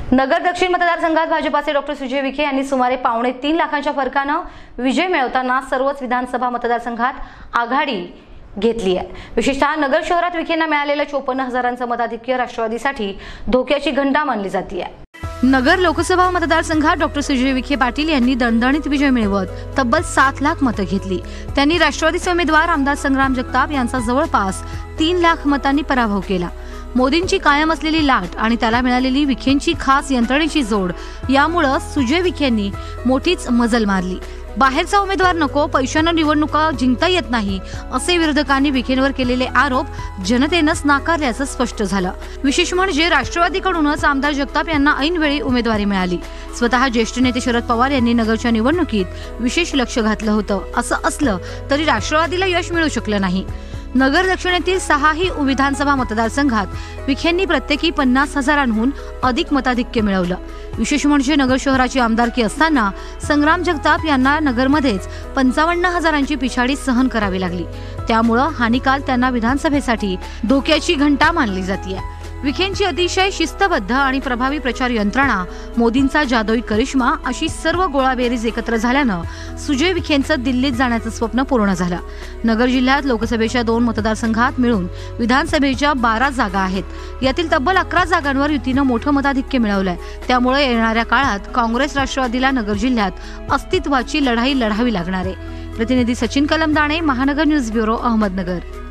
नगर दक्षिण मतदारसंघात भाजपाचे डॉक्टर सुजय विखे यांनी सुमारे 3.25 लाखांच्या फरकानं विजय मिळवताना सर्वच विधानसभा मतदारसंघात आघाडी घेतली आहे। विशेषतः नगर शहरात विखेंना मिळालेलं 54,000चं मताधिक्य राष्ट्रवादीसाठी धोक्याची घंटा मानली जाते आहे। नगर लोकसभा मतदारसंघात डॉक्टर सुजय विखे पाटील यांनी दणदणीत विजय मिळवत तब्बल 7 लाख मतं घेतली। त्यांनी राष्ट्रवादीचे उमेदवार आमदार संग्राम जगताप यांचा जवळपास 3 लाख मतांनी पराभव केला। मोदींची कायम असलेली लाट आणि त्याला मिळालेली विखेंची खास यंत्रणेची जोड यामुळे सुजय विखेंनी मोठीच मजल मारली। बाहेरचा उमेदवार नको, पैशानं निवडणुका जिंकता येत नाही असे विरोधकांनी विखेंवर केलेले आरोप जनतेनंच नाकारल्याचं स्पष्ट झालं। विशेष म्हणजे राष्ट्रवादीकडूनच आमदार जगताप यांना ऐनवेळी उमेदवारी मिळाली। स्वतः ज्येष्ठ नेते शरद पवार यांनी नगरच्या निवडणुकीत विशेष लक्ष घातलं होतं। असं असलं तरी राष्ट्रवादीला यश मिळू शकलं नाही। नगर दक्षिणेतील 6ही विधानसभा मतदारसंघात विखेंनी प्रत्येकी 50,000हून अधिक मताधिक्य मिळवलं। विशेष म्हणजे नगर शहराची आमदारकी असताना संग्राम जगताप यांना नगरमध्येच 55,000ची पिछाडी सहन करावी लागली। त्यामुळे हा निकाल त्यांना विधानसभेसाठी धोक्याची घंटा मानली जाते। विखेंची अतिशय शिस्तबद्ध आणि प्रभावी प्रचार यंत्रणा, मोदींचा जादुई करिश्मा अशी सर्व गोळाबेरीज एकत्र झाल्यानं सुजय विखेंचं दिल्लीत जाण्याचं स्वप्न पूर्ण झालं। नगर जिल्ह्यात लोकसभेच्या 2 मतदारसंघात मिळून विधानसभेच्या 12 जागा आहेत। यातील तब्बल 11 जागांवर युतीनं मोठं मताधिक्य मिळवलंय। त्यामुळे येणाऱ्या काळात काँग्रेस राष्ट्रवादीला नगर जिल्ह्यात अस्तित्वाची लढाई लढावी लागणार आहे। प्रतिनिधी सचिन कलमदाणे, महानगर न्यूज ब्युरो, अहमदनगर।